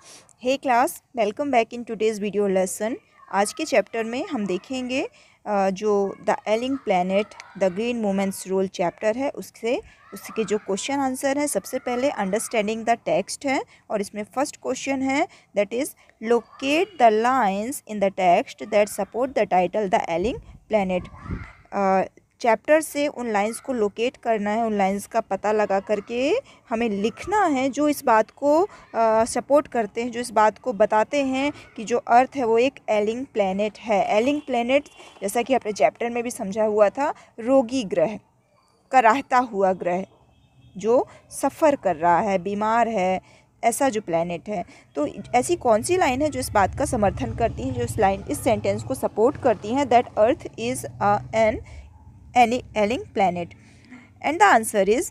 Hey class, welcome back in today's video lesson. आज के chapter में हम देखेंगे जो the ailing planet the green movement's role chapter है उसके जो क्वेश्चन आंसर है। सबसे पहले अंडरस्टैंडिंग द टेक्स्ट है और इसमें फर्स्ट क्वेश्चन है that is locate the lines in the text that support the title the ailing planet. Chapter से उन लाइंस को लोकेट करना है, उन लाइंस का पता लगा करके हमें लिखना है जो इस बात को सपोर्ट करते हैं, जो इस बात को बताते हैं कि जो अर्थ है वो एक एलिंग प्लैनेट है। एलिंग प्लैनेट जैसा कि अपने चैप्टर में भी समझा हुआ था, रोगी ग्रह, कराहता हुआ ग्रह जो सफ़र कर रहा है, बीमार है, ऐसा जो प्लैनेट है। तो ऐसी कौन सी लाइन है जो इस बात का समर्थन करती है, जो इस सेंटेंस को सपोर्ट करती हैं that earth is an ailing planet? And the answer is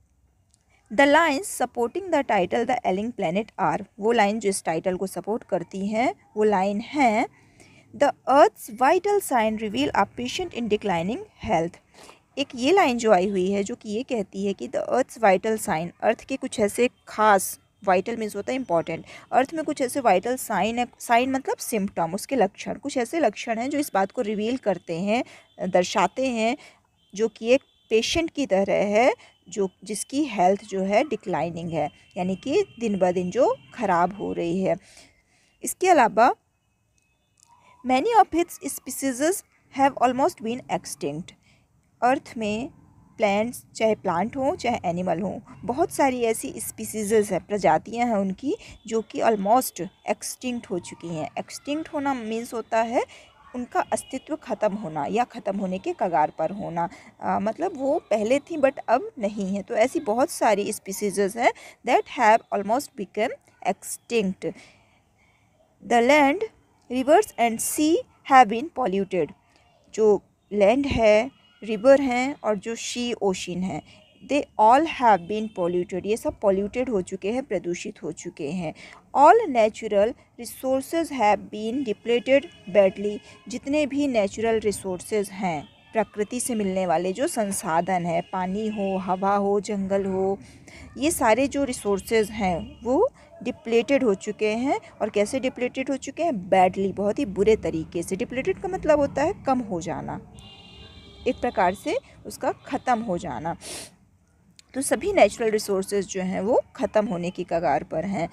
the lines supporting the title the ailing planet are. वो लाइन जो इस टाइटल को सपोर्ट करती हैं वो लाइन है the earth's vital signs reveal a patient in declining health. एक ये लाइन जो आई हुई है जो कि ये कहती है कि the earth's vital signs, earth के कुछ ऐसे खास, वाइटल मीन्स होता है इंपॉर्टेंट, अर्थ में कुछ ऐसे वाइटल साइन है, साइन मतलब सिम्टम, उसके लक्षण, कुछ ऐसे लक्षण हैं जो इस बात को रिवील करते हैं, दर्शाते हैं, जो कि एक पेशेंट की तरह है जो जिसकी हेल्थ जो है डिक्लाइनिंग है, यानी कि दिन ब दिन जो ख़राब हो रही है। इसके अलावा many of its species have almost been extinct. Earth में प्लांट्स, चाहे प्लांट हो चाहे एनिमल हो, बहुत सारी ऐसी स्पीसीज़ है, प्रजातियां हैं उनकी जो कि ऑलमोस्ट एक्सटिंक्ट हो चुकी हैं। एक्सटिंक्ट होना मीन्स होता है उनका अस्तित्व ख़त्म होना या ख़त्म होने के कगार पर होना, मतलब वो पहले थी बट अब नहीं है। तो ऐसी बहुत सारी स्पीसीज़ हैं that have almost become extinct. The land, rivers and sea have been polluted. जो लैंड है, रिवर हैं और जो सी ओशन है, they all have been polluted, ये सब पॉल्यूटेड हो चुके हैं, प्रदूषित हो चुके हैं। All natural resources have been depleted badly. जितने भी नेचुरल रिसोर्सेज हैं, प्रकृति से मिलने वाले जो संसाधन है, पानी हो, हवा हो, जंगल हो, ये सारे जो रिसोर्सेज हैं वो डिप्लेटेड हो चुके हैं। और कैसे डिप्लेटेड हो चुके हैं? बैडली, बहुत ही बुरे तरीके से। डिप्लेटेड का मतलब होता है कम हो जाना, एक प्रकार से उसका ख़त्म हो जाना। तो सभी नेचुरल रिसोर्सेज जो हैं वो ख़त्म होने की कगार पर हैं।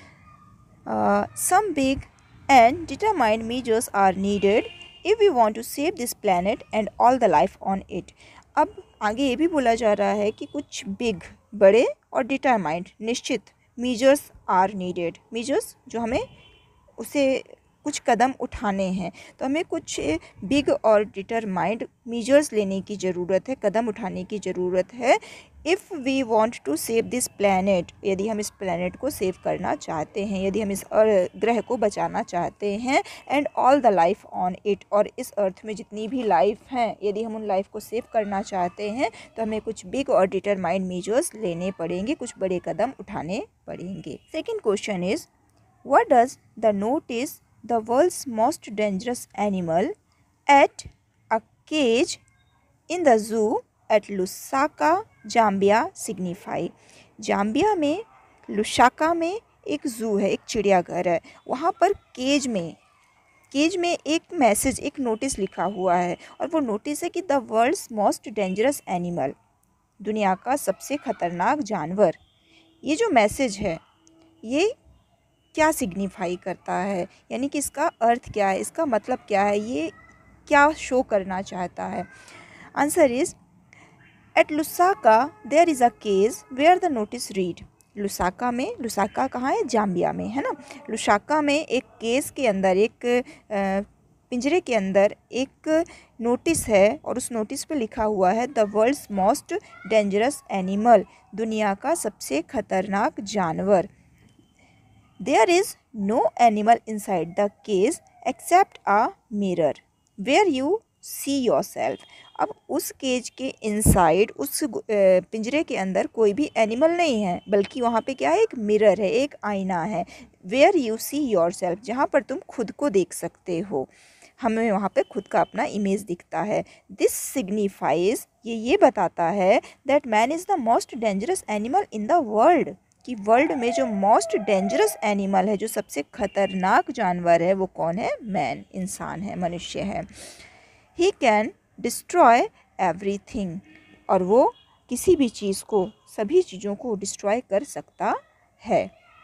Some big and determined measures are needed if we want to save this planet and all the life on it. अब आगे ये भी बोला जा रहा है कि कुछ बिग, बड़े, और डिटरमाइंड, निश्चित, मेजर्स आर नीडेड, मेजर्स जो हमें उसे कुछ कदम उठाने हैं, तो हमें कुछ बिग और डिटरमाइंड मेजर्स लेने की ज़रूरत है, कदम उठाने की ज़रूरत है। If we want to save this planet, यदि हम इस प्लैनेट को सेव करना चाहते हैं, यदि हम इस ग्रह को बचाना चाहते हैं, and all the life on it, और इस अर्थ में जितनी भी लाइफ हैं, यदि हम उन लाइफ को सेव करना चाहते हैं तो हमें कुछ बिग और डिटरमाइंड मेजर्स लेने पड़ेंगे, कुछ बड़े कदम उठाने पड़ेंगे। Second question is what does the notice the world's most dangerous animal at a cage in the zoo at Lusaka, Zambia signify? Zambia में, लुसाका में एक ज़ू है, एक चिड़ियाघर है, वहाँ पर केज में एक मैसेज, एक नोटिस लिखा हुआ है, और वो नोटिस है कि the world's most dangerous animal, दुनिया का सबसे ख़तरनाक जानवर। ये जो मैसेज है ये क्या सिग्निफाई करता है, यानी कि इसका अर्थ क्या है, इसका मतलब क्या है, ये क्या शो करना चाहता है? Answer is at Lusaka there is a cage where the notice read. Lusaka में, लुसाका कहाँ है? जाम्बिया में, है ना। लुसाका में एक केस के अंदर, एक पिंजरे के अंदर एक नोटिस है, और उस नोटिस पे लिखा हुआ है the world's most dangerous animal, दुनिया का सबसे खतरनाक जानवर। There is no animal inside the cage except a mirror where you see yourself. अब उस केज के इनसाइड, उस पिंजरे के अंदर कोई भी एनिमल नहीं है, बल्कि वहाँ पे क्या है? एक मिरर है, एक आईना है। Where you see yourself, जहाँ पर तुम खुद को देख सकते हो, हमें वहाँ पे खुद का अपना इमेज दिखता है। दिस सिग्निफाइज, ये बताता है that man is the most dangerous animal in the world, कि वर्ल्ड में जो मोस्ट डेंजरस एनिमल है, जो सबसे खतरनाक जानवर है, वो कौन है? मैन, इंसान है, मनुष्य है। ही कैन डिस्ट्रॉय एवरीथिंग, और वो किसी भी चीज़ को, सभी चीज़ों को डिस्ट्रॉय कर सकता है।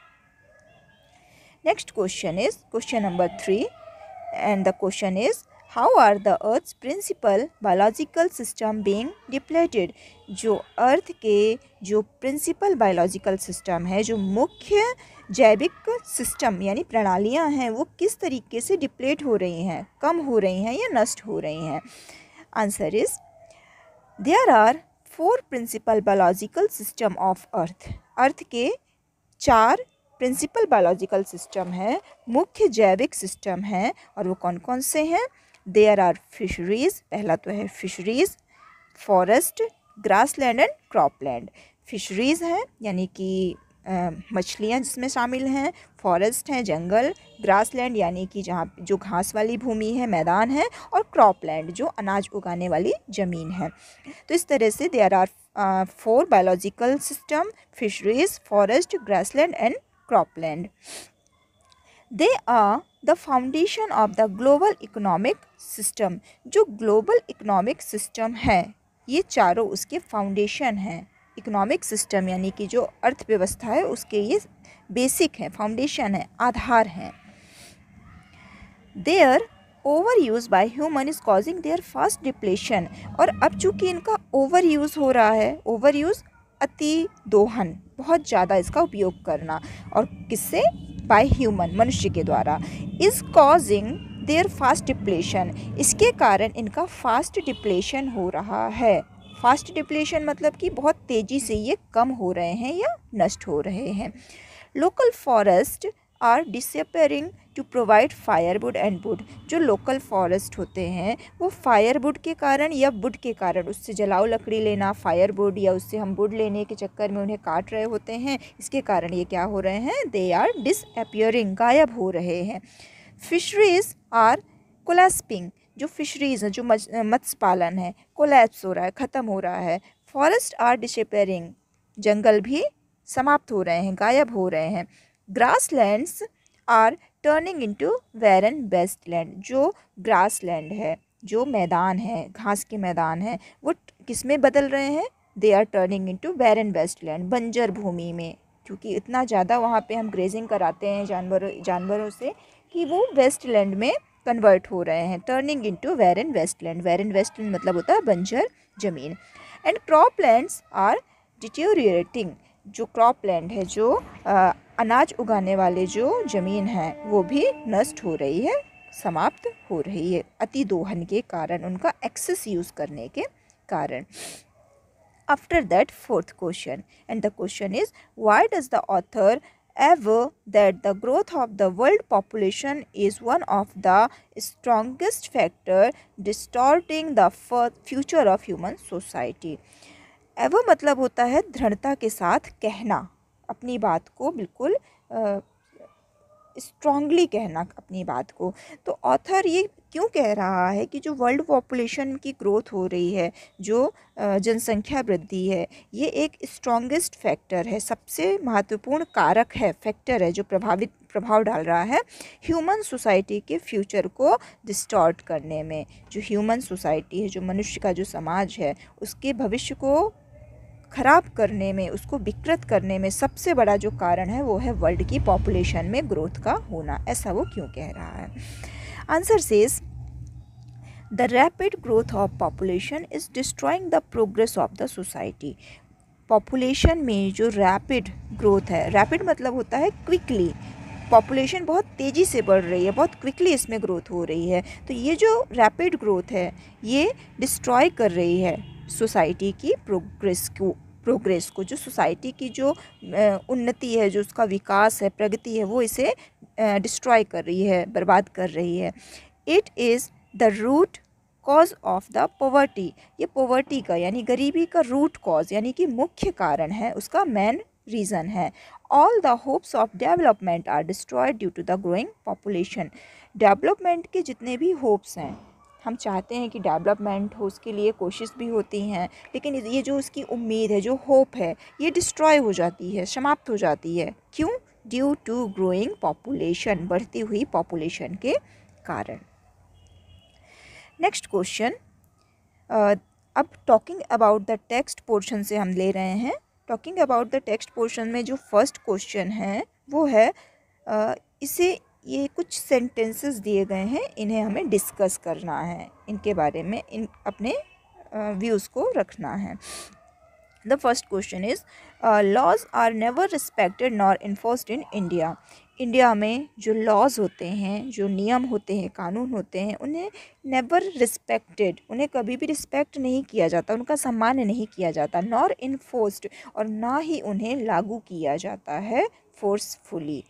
Next question is question number 3, and the question is how are the earth's principal biological system being depleted. जो अर्थ के जो प्रिंसिपल बायोलॉजिकल सिस्टम है, जो मुख्य जैविक सिस्टम यानी प्रणालियां हैं, वो किस तरीके से डिप्लेट हो रही हैं, कम हो रही हैं या नष्ट हो रही हैं? Answer is there are 4 principal biological system of earth. Earth के 4 प्रिंसिपल बायोलॉजिकल सिस्टम है, मुख्य जैविक सिस्टम है, और वो कौन कौन से हैं? देयर आर फिशरीज, पहला तो है fisheries, forest, grassland and cropland. Fisheries हैं यानी कि मछलियाँ जिसमें शामिल हैं, फॉरेस्ट हैं जंगल, ग्रासलैंड यानी कि जहाँ जो घास वाली भूमि है, मैदान है, और क्रॉपलैंड जो अनाज उगाने वाली ज़मीन है। तो इस तरह से there are 4 biological system, fisheries, forest, grassland and cropland. They are the foundation of the global economic system. जो global economic system है, ये चारों उसके फाउंडेशन हैं। इकोनॉमिक सिस्टम यानी कि जो अर्थव्यवस्था है, उसके ये बेसिक है, फाउंडेशन है, आधार हैं। Their overuse by human is causing their fast depletion. और अब चूँकि इनका ओवर यूज़ हो रहा है, ओवर यूज़ अति दोहन, बहुत ज़्यादा इसका उपयोग करना, और किससे? बाय ह्यूमन, मनुष्य के द्वारा। Is causing their fast depletion, इसके कारण इनका फास्ट डिप्लेशन हो रहा है। फास्ट डिप्लेशन मतलब कि बहुत तेज़ी से ये कम हो रहे हैं या नष्ट हो रहे हैं। Local forest are disappearing to provide firewood and wood. जो लोकल फॉरेस्ट होते हैं, वो फायरवुड के कारण या वुड के कारण, उससे जलाऊ लकड़ी लेना, फायरवुड, या उससे हम वुड लेने के चक्कर में उन्हें काट रहे होते हैं, इसके कारण ये क्या हो रहे हैं? दे आर डिसअपियरिंग, गायब हो रहे हैं। फिशरीज आर कोलैप्सिंग, जो फिशरीज हैं, जो मत्स्य पालन है, कोलैप्स हो रहा है, ख़त्म हो रहा है। फॉरेस्ट आर डिसअपियरिंग, जंगल भी समाप्त हो रहे हैं, गायब हो रहे हैं। Grasslands are turning into barren wasteland, जो ग्रासलैंड है, जो मैदान है, घास के मैदान है, वो किस में बदल रहे हैं? They are turning into barren wasteland, बंजर भूमि में, क्योंकि इतना ज़्यादा वहाँ पे हम ग्रेजिंग कराते हैं जानवरों से कि वो वेस्टलैंड में कन्वर्ट हो रहे हैं। Turning into barren wasteland, barren wasteland मतलब होता है बंजर ज़मीन। एंड क्रॉपलैंड्स आर डिटेरियोरेटिंग, जो क्रॉपलैंड है, जो अनाज उगाने वाले जो ज़मीन है, वो भी नष्ट हो रही है, समाप्त हो रही है, अति दोहन के कारण, उनका एक्सेस यूज़ करने के कारण। After that 4th question, and the question is why does the author ever that the growth of the world population is one of the strongest factor distorting the future of human society. Ever मतलब होता है दृढ़ता के साथ कहना, अपनी बात को बिल्कुल स्ट्रांगली कहना अपनी बात को। तो ऑथर ये क्यों कह रहा है कि जो वर्ल्ड पॉपुलेशन की ग्रोथ हो रही है, जो जनसंख्या वृद्धि है, ये एक स्ट्रॉन्गेस्ट फैक्टर है, सबसे महत्वपूर्ण कारक है, फैक्टर है, जो प्रभाव डाल रहा है ह्यूमन सोसाइटी के फ्यूचर को डिस्टॉर्ट करने में। जो ह्यूमन सोसाइटी है, जो मनुष्य का जो समाज है, उसके भविष्य को ख़राब करने में, उसको विकृत करने में सबसे बड़ा जो कारण है, वो है वर्ल्ड की पॉपुलेशन में ग्रोथ का होना। ऐसा वो क्यों कह रहा है? Answer says the rapid growth of population is destroying the progress of the society. Population में जो रैपिड ग्रोथ है, रैपिड मतलब होता है क्विकली, पॉपुलेशन बहुत तेज़ी से बढ़ रही है, बहुत क्विकली इसमें ग्रोथ हो रही है, तो ये जो रैपिड ग्रोथ है, ये डिस्ट्रॉय कर रही है सोसाइटी की प्रोग्रेस को, जो सोसाइटी की जो उन्नति है, जो उसका विकास है, प्रगति है, वो इसे डिस्ट्रॉय कर रही है, बर्बाद कर रही है। It is the root cause of the poverty, ये पॉवर्टी का यानी गरीबी का रूट कॉज यानी कि मुख्य कारण है, उसका मेन रीज़न है। All the hopes of development are destroyed due to the growing population. Development के जितने भी होप्स हैं, हम चाहते हैं कि डेवलपमेंट हो, उसके लिए कोशिश भी होती हैं, लेकिन ये जो उसकी उम्मीद है, जो होप है, ये डिस्ट्रॉय हो जाती है, समाप्त हो जाती है। क्यों? ड्यू टू ग्रोइंग पॉपुलेशन, बढ़ती हुई पॉपुलेशन के कारण। नेक्स्ट क्वेश्चन, अब talking about the text portion से हम ले रहे हैं। Talking about the text portion में जो फर्स्ट क्वेश्चन है वो है, इसे ये कुछ सेंटेंसेस दिए गए हैं, इन्हें हमें डिस्कस करना है, इनके बारे में अपने व्यूज़ को रखना है। The first question is, laws are never respected nor enforced in India. India में जो लॉज होते हैं, जो नियम होते हैं, कानून होते हैं, उन्हें नेवर रिस्पेक्टेड, उन्हें कभी भी रिस्पेक्ट नहीं किया जाता, उनका सम्मान नहीं किया जाता। नॉर इन्फोर्स्ड, और ना ही उन्हें लागू किया जाता है forcefully.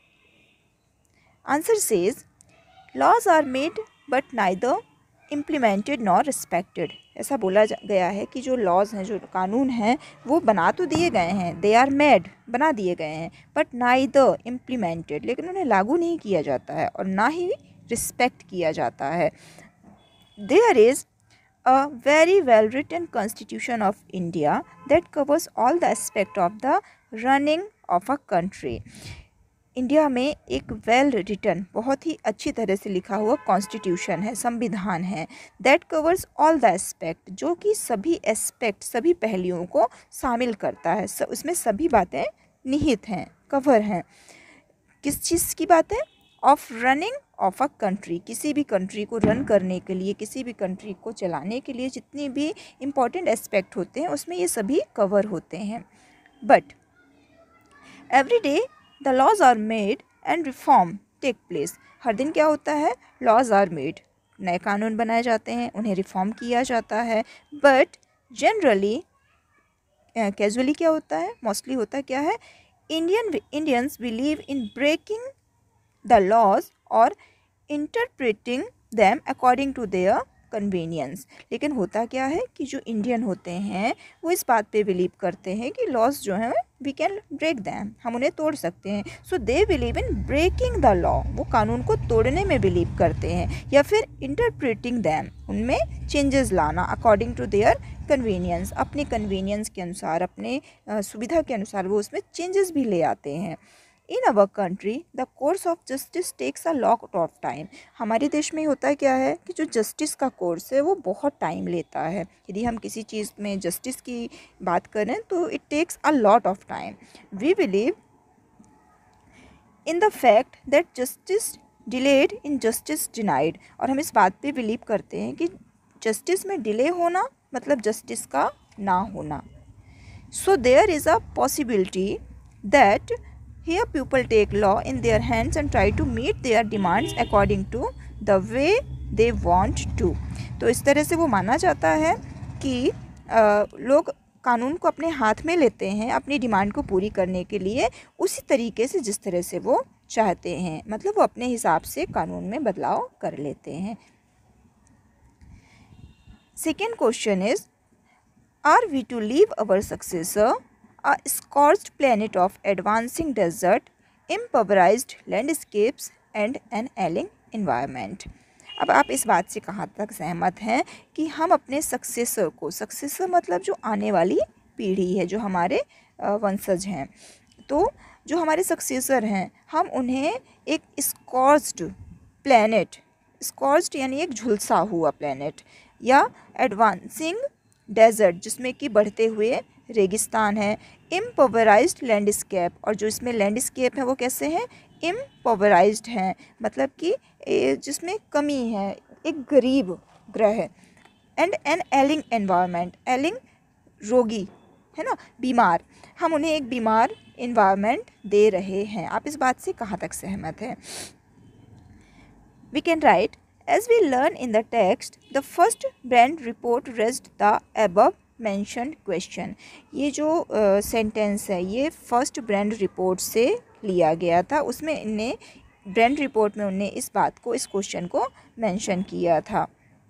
Answer says, laws are made but neither implemented nor respected. ऐसा बोला गया है कि जो लॉज हैं, जो कानून हैं, वो बना तो दिए गए हैं, दे आर मेड, बना दिए गए हैं, बट नाइदर इम्प्लीमेंटेड, लेकिन उन्हें लागू नहीं किया जाता है और ना ही रिस्पेक्ट किया जाता है। There is a very well written constitution of India that covers all the aspect of the running of a country. India में एक वेल रिटन, बहुत ही अच्छी तरह से लिखा हुआ कॉन्स्टिट्यूशन है, संविधान है, that covers all the aspect, जो कि सभी एस्पेक्ट, सभी पहलुओं को शामिल करता है। उसमें सभी बातें निहित हैं, कवर हैं। किस चीज़ की बातें? Of running of a country, किसी भी कंट्री को रन करने के लिए, किसी भी कंट्री को चलाने के लिए जितनी भी इम्पॉर्टेंट एस्पेक्ट होते हैं, उसमें ये सभी कवर होते हैं। But every day the laws are made and reform take place. हर दिन क्या होता है? लॉज आर मेड, नए कानून बनाए जाते हैं, उन्हें रिफॉर्म किया जाता है। बट जनरली, कैजुअली क्या होता है, मोस्टली होता क्या है, Indians believe in breaking the laws और interpreting them according to their convenience. लेकिन होता क्या है कि जो इंडियन होते हैं वो इस बात पे बिलीव करते हैं कि लॉज जो हैं वी कैन ब्रेक दैम, हम उन्हें तोड़ सकते हैं। So they believe in breaking the law, वो कानून को तोड़ने में बिलीव करते हैं, या फिर इंटरप्रेटिंग दैम, उनमें चेंजेस लाना अकॉर्डिंग टू देयर कन्वीनियंस, अपने कन्वीनियंस के अनुसार, अपने सुविधा के अनुसार वो उसमें चेंजेस भी ले आते हैं। In our country the course of justice takes a lot of time. हमारे देश में होता क्या है कि जो जस्टिस का कोर्स है वो बहुत टाइम लेता है। यदि हम किसी चीज़ में जस्टिस की बात करें तो it takes a lot of time. We believe in the fact that justice delayed in justice denied. और हम इस बात पे बिलीव करते हैं कि जस्टिस में डिले होना मतलब जस्टिस का ना होना। So there is a possibility that here people take law in their hands and try to meet their demands according to the way they want to। तो इस तरह से वो माना जाता है कि लोग कानून को अपने हाथ में लेते हैं अपनी डिमांड को पूरी करने के लिए, उसी तरीके से जिस तरह से वो चाहते हैं, मतलब वो अपने हिसाब से कानून में बदलाव कर लेते हैं। Second question is, are we to leave our successor a scorched planet of advancing desert, impoverished landscapes and an ailing environment। अब आप इस बात से कहाँ तक सहमत हैं कि हम अपने सक्सेसर को, सक्सेसर मतलब जो आने वाली पीढ़ी है, जो हमारे वंशज हैं, तो जो हमारे सक्सेसर हैं, हम उन्हें एक स्कॉर्च्ड प्लैनेट, स्कॉर्च्ड यानी एक झुलसा हुआ प्लैनेट, या एडवांसिंग डेजर्ट जिसमें कि बढ़ते हुए रेगिस्तान है, इम्पोवराइज्ड लैंडस्केप, और जो इसमें लैंडस्केप है वो कैसे हैं? इम्पोवराइज्ड हैं, मतलब कि जिसमें कमी है, एक गरीब ग्रह, and an ailing environment, ailing रोगी है ना, बीमार, हम उन्हें एक बीमार एनवायरनमेंट दे रहे हैं। आप इस बात से कहाँ तक सहमत हैं? We can write, as we learn in the text, the first Brand report raised the above mentioned question। ये जो सेंटेंस है ये फर्स्ट ब्रांड रिपोर्ट से लिया गया था, उसमें इन्हें ब्रांड रिपोर्ट में उन्हें इस बात को, इस क्वेश्चन को मेंशन किया था।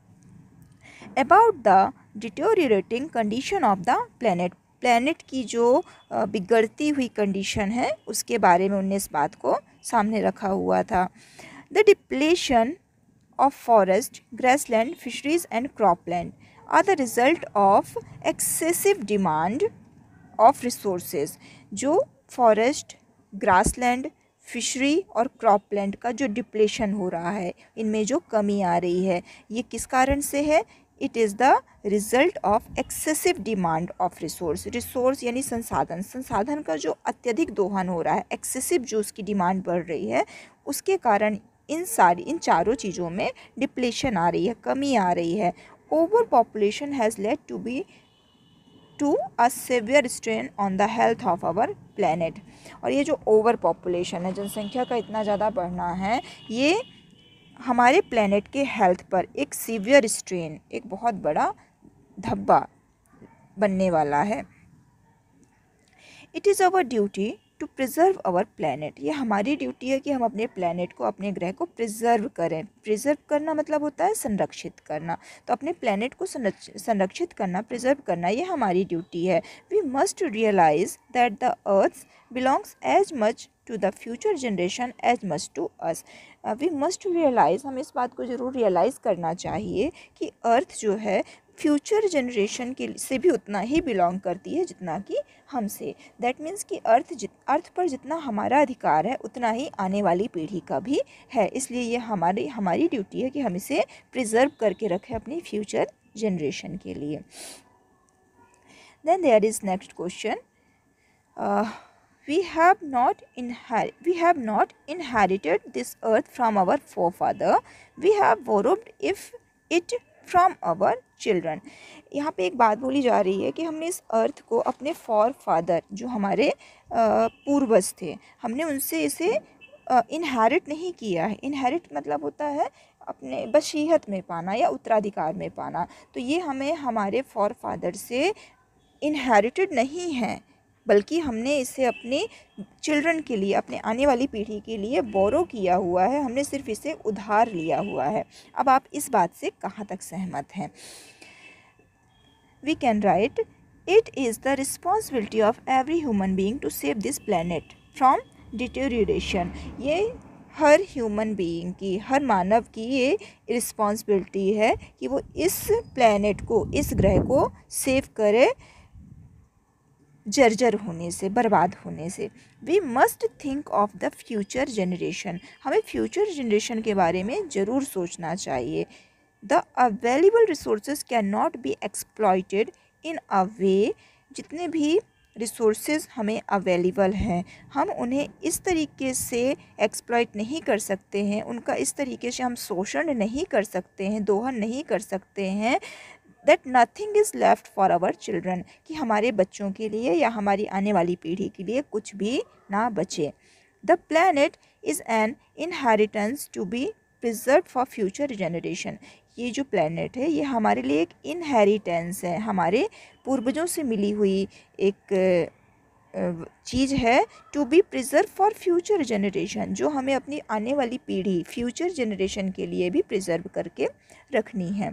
About the deteriorating condition of the planet, planet की जो बिगड़ती हुई कंडीशन है उसके बारे में उन्हें इस बात को सामने रखा हुआ था। The depletion of forest, grassland, fisheries and cropland are the result of excessive demand of resources. जो फॉरेस्ट, ग्रासलैंड, फिशरी और क्रॉपलैंड का जो डिप्लेशन हो रहा है, इनमें जो कमी आ रही है, ये किस कारण से है? It is the result of excessive demand of resource यानी संसाधन का जो अत्यधिक दोहन हो रहा है, एक्सेसिव जो उसकी डिमांड बढ़ रही है, उसके कारण इन चारों चीज़ों में डिप्लेशन आ रही है, कमी आ रही है. Over population has led to a severe strain on the health of our planet. और ये जो ओवर पॉपुलेशन है, जनसंख्या का इतना ज़्यादा बढ़ना है, ये हमारे प्लैनेट के हेल्थ पर एक सीवियर स्ट्रेन, एक बहुत बड़ा धब्बा बनने वाला है. It is our duty to preserve our planet. ये हमारी ड्यूटी है कि हम अपने प्लैनेट को, अपने ग्रह को प्रिजर्व करें. प्रिजर्व करना मतलब होता है संरक्षित करना. तो अपने प्लैनेट को संरक्षित करना, प्रिजर्व करना, ये हमारी ड्यूटी है. We must realise that the earth belongs as much to the future generation as much to us. We must realise, हमें इस बात को ज़रूर रियलाइज़ करना चाहिए कि अर्थ जो है फ्यूचर जनरेशन के से भी उतना ही बिलोंग करती है जितना कि हमसे. दैट मीन्स कि अर्थ पर जितना हमारा अधिकार है उतना ही आने वाली पीढ़ी का भी है. इसलिए ये हमारी ड्यूटी है कि हम इसे प्रिजर्व करके रखें अपनी फ्यूचर जनरेशन के लिए. Then there is next question. We have not inherited this earth from our forefather. We have borrowed it from our children. यहाँ पे एक बात बोली जा रही है कि हमने इस अर्थ को अपने फादर, जो हमारे पूर्वज थे, हमने उनसे इसे इनहेरिट नहीं किया है. इनहेरिट मतलब होता है अपने बशीहत में पाना या उत्तराधिकार में पाना. तो ये हमें हमारे फादर से इनहेरिटेड नहीं है, बल्कि हमने इसे अपने चिल्ड्रन के लिए, अपने आने वाली पीढ़ी के लिए बोरो किया हुआ है. हमने सिर्फ इसे उधार लिया हुआ है. अब आप इस बात से कहाँ तक सहमत हैं? We can write, it is the responsibility of every human being to save this planet from deterioration. ये हर ह्यूमन बीइंग की, हर मानव की ये रिस्पॉन्सिबिलिटी है कि वो इस प्लैनेट को, इस ग्रह को सेव करे जर्जर होने से, बर्बाद होने से. We must think of the future generation. हमें फ्यूचर जनरेशन के बारे में ज़रूर सोचना चाहिए. The available resources can not be exploited in a way. जितने भी रिसोर्सेज हमें अवेलेबल हैं, हम उन्हें इस तरीके से एक्सप्लॉयट नहीं कर सकते हैं, उनका इस तरीके से हम शोषण नहीं कर सकते हैं, दोहन नहीं कर सकते हैं, that nothing is left for our children, कि हमारे बच्चों के लिए या हमारी आने वाली पीढ़ी के लिए कुछ भी ना बचे. The planet is an inheritance to be preserve for future generation. ये जो प्लैनेट है ये हमारे लिए एक इनहेरिटेंस है, हमारे पूर्वजों से मिली हुई एक चीज़ है. To be preserve for future generation, जो हमें अपनी आने वाली पीढ़ी, फ्यूचर जनरेशन के लिए भी प्रिजर्व करके रखनी है.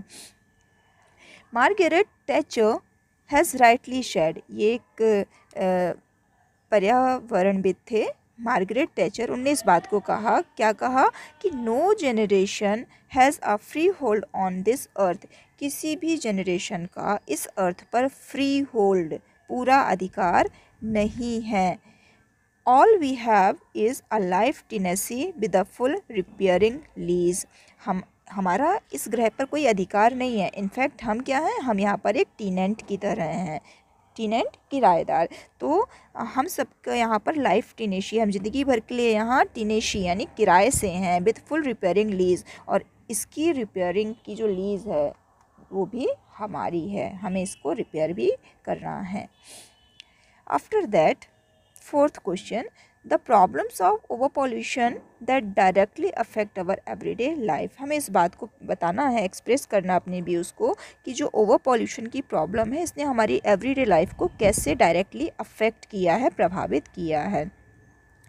Margaret Thatcher has rightly said. ये एक पर्यावरणविद थे, मार्गरेट टैचर. उनने इस बात को कहा, क्या कहा, कि no generation has a freehold on this earth. किसी भी जनरेशन का इस अर्थ पर फ्री होल्ड, पूरा अधिकार नहीं है. All we have is a life tenancy with a full repairing lease. हमारा इस ग्रह पर कोई अधिकार नहीं है. इनफैक्ट हम क्या हैं, हम यहाँ पर एक टीनेंट की तरह हैं, टीनेंट, किराएदार. तो हम सबका यहाँ पर लाइफ टेनेशी, हम ज़िंदगी भर के लिए यहाँ टेनेशी यानी किराए से हैं, विद फुल रिपेयरिंग लीज. और इसकी रिपेयरिंग की जो लीज़ है वो भी हमारी है, हमें इसको रिपेयर भी करना है. After that, fourth question, the problems of over pollution that directly affect our everyday life. हमें इस बात को बताना है, एक्सप्रेस करना अपने व्यूज़ को, कि जो ओवर पॉल्यूशन की प्रॉब्लम है इसने हमारी एवरीडे लाइफ को कैसे डायरेक्टली अफेक्ट किया है, प्रभावित किया है.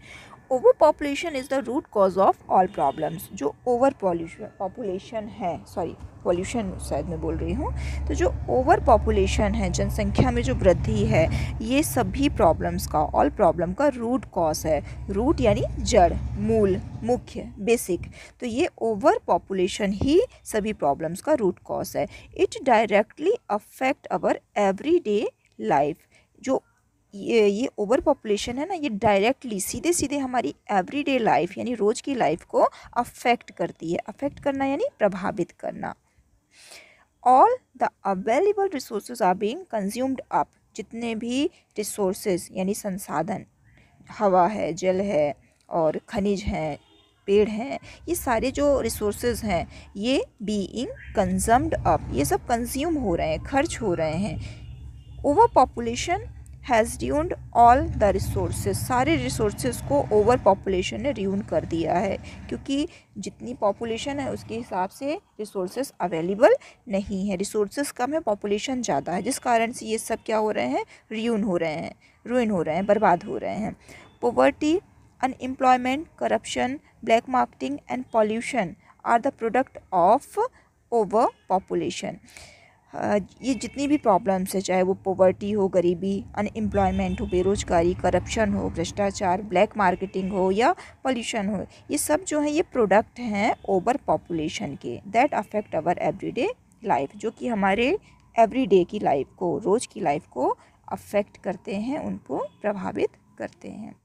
Over population is the root cause of all problems. जो ओवर पॉपुलेशन है, सॉरी पॉल्यूशन शायद मैं बोल रही हूँ, तो जो ओवर पॉपुलेशन है, जनसंख्या में जो वृद्धि है, ये सभी प्रॉब्लम्स का, ऑल प्रॉब्लम का रूट कॉज है। रूट यानी जड़, मूल, मुख्य, बेसिक। तो ये ओवर पॉपुलेशन ही सभी प्रॉब्लम्स का रूट कॉज है। It directly affect our everyday life. जो ये ओवर पॉपुलेशन है ना, ये डायरेक्टली, सीधे सीधे हमारी एवरीडे लाइफ यानी रोज़ की लाइफ को अफेक्ट करती है। अफेक्ट करना यानी प्रभावित करना। All the available resources are being consumed up. जितने भी रिसोर्सेज यानी संसाधन, हवा है, जल है और खनिज हैं, पेड़ हैं, ये सारे जो रिसोर्सेज हैं ये बीइंग कंज्यूम्ड अप, ये सब कंज्यूम हो रहे हैं, खर्च हो रहे हैं। Over population has ruined all the resources. सारे रिसोर्सेज को ओवर पॉपुलेशन ने र्यून कर दिया है, क्योंकि जितनी पॉपुलेशन है उसके हिसाब से रिसोर्सेज अवेलेबल नहीं है। रिसोर्सेज कम है, पॉपुलेशन ज़्यादा है, जिस कारण से ये सब क्या हो रहे हैं, र्यून हो रहे हैं, रुइन हो रहे हैं, बर्बाद हो रहे हैं। Poverty, unemployment, corruption, black marketing and pollution are the product of over population. ये जितनी भी प्रॉब्लम्स है, चाहे वो पॉवर्टी हो, गरीबी, अनएम्प्लॉयमेंट हो, बेरोजगारी, करप्शन हो, भ्रष्टाचार, ब्लैक मार्केटिंग हो या पॉल्यूशन हो, ये सब जो है ये प्रोडक्ट हैं ओवर पॉपुलेशन के, that affect our everyday life, जो कि हमारे एवरीडे की लाइफ को, रोज़ की लाइफ को अफेक्ट करते हैं, उनको प्रभावित करते हैं।